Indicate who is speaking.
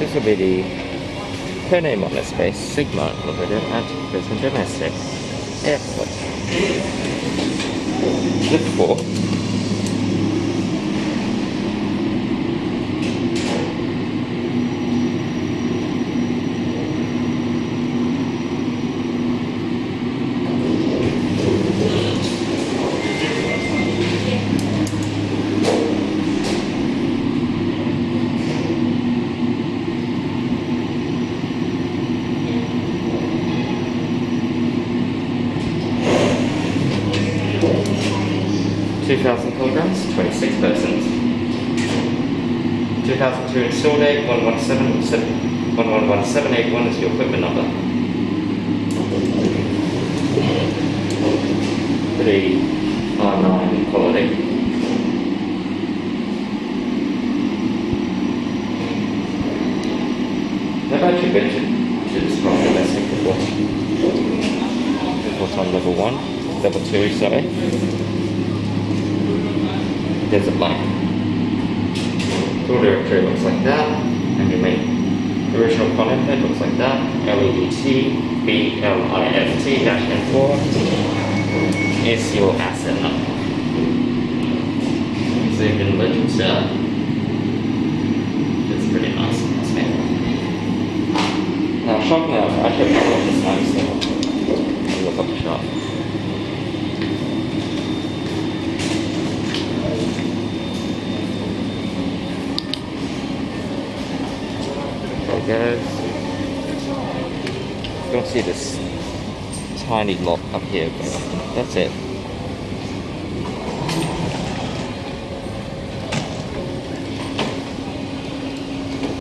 Speaker 1: This will be the Kone MonoSpace Sigma located at Brisbane Domestic Airport. Lift 4. kilograms, 26 persons. 2002 install date, 111781 is your equipment number. 3 R9 quality. Have I actually been to this from domestic before? What's on level 1? Level 2, sorry. There's a blank. Tool directory looks like that, and your main original content head looks like that. LEDT BLIFT-N4 is your asset number. So you can look at that. It's pretty nice. Now, shop now, I should probably this time, so I'll look up the shop. Guys, you don't see this tiny lock up here, but that's it.